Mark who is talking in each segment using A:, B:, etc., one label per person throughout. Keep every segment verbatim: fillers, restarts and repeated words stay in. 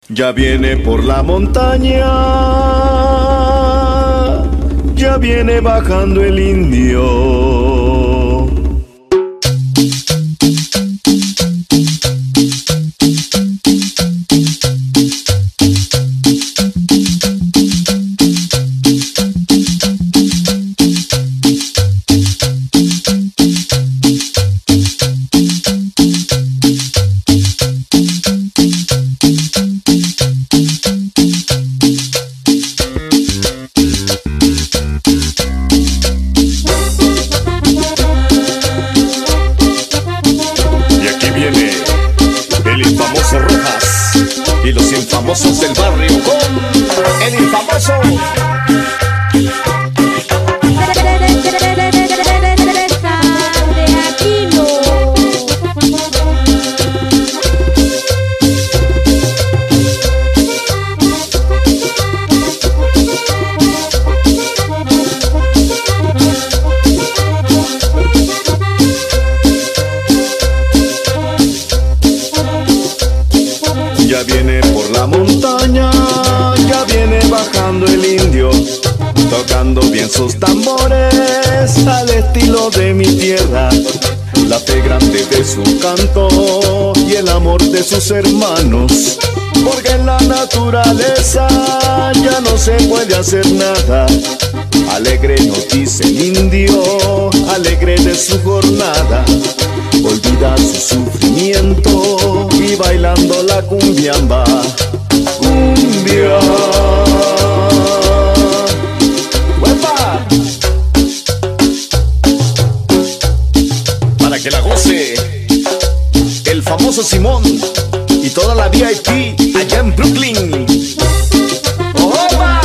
A: Ya viene por la montaña, ya viene bajando el indio. Y los infamosos del barrio con el infamoso Ya viene por la montaña, ya viene bajando el indio, tocando bien sus tambores al estilo de mi tierra. La fe grande de su canto y el amor de sus hermanos, porque en la naturaleza ya no se puede hacer nada. Alegre nos dice el indio, alegre de su jornada, olvida su sufrimiento y bailando la cumbiamba. Cumbia. ¡Uepa! Para que la goce el famoso Simón y toda la V I P allá en Brooklyn. ¡Opa!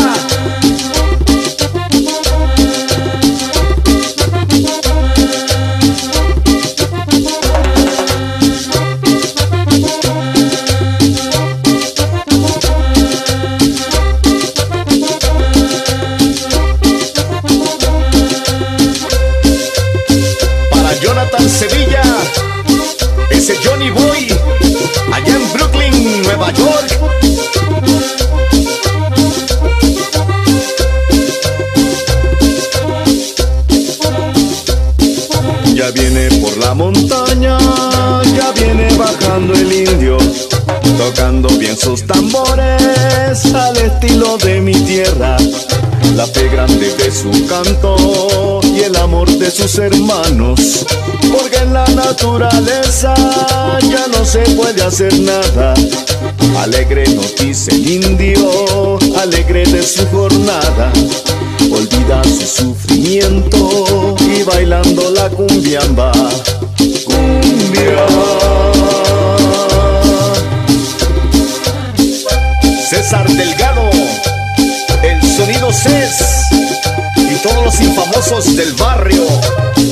A: Sevilla, ese Johnny Boy, allá en Brooklyn, Nueva York. Ya viene por la montaña, ya viene bajando el indio, tocando bien sus tambores al estilo de mi tierra. La fe grande de su canto y el amor de sus hermanos, porque en la naturaleza ya no se puede hacer nada. Alegre nos dice el indio, alegre de su jornada, olvida su sufrimiento y bailando la cumbiamba. Cumbia. César Delgado, el sonido C E S y todos los infamosos del barrio.